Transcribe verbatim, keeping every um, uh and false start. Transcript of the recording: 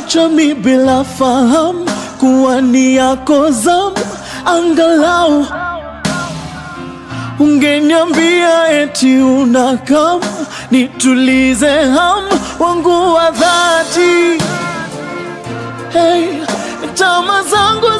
Kaniacha mi bila fahamu kuwa ni yako zamu. Angalau ungeniambia eti unakam, nitulize hamu wangu wa dhati. Hey, tamaa zangu